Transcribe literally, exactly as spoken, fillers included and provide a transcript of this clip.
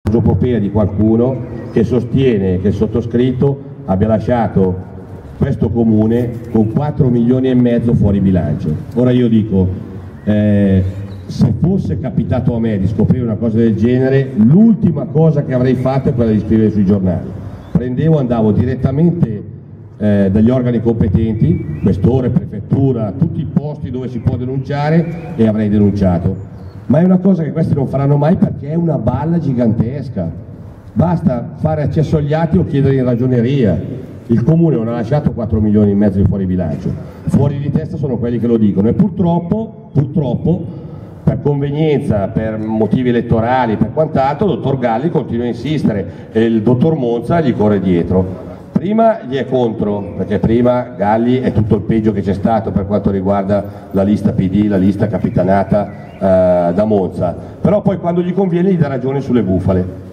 prosopopea di qualcuno che sostiene che il sottoscritto abbia lasciato questo comune con quattro milioni e mezzo fuori bilancio. Ora io dico, eh, se fosse capitato a me di scoprire una cosa del genere, l'ultima cosa che avrei fatto è quella di scrivere sui giornali. Prendevo, andavo direttamente eh, dagli organi competenti, questore, prefettura, tutti i posti dove si può denunciare, e avrei denunciato. Ma è una cosa che questi non faranno mai perché è una balla gigantesca. Basta fare accesso agli atti o chiedere in ragioneria. Il comune non ha lasciato quattro milioni e mezzo di fuori bilancio. Fuori di testa sono quelli che lo dicono, e purtroppo, purtroppo per convenienza, per motivi elettorali, per quant'altro, il dottor Galli continua a insistere e il dottor Monza gli corre dietro. Prima gli è contro, perché prima Galli è tutto il peggio che c'è stato per quanto riguarda la lista P D, la lista capitanata eh, da Monza, però poi quando gli conviene gli dà ragione sulle bufale.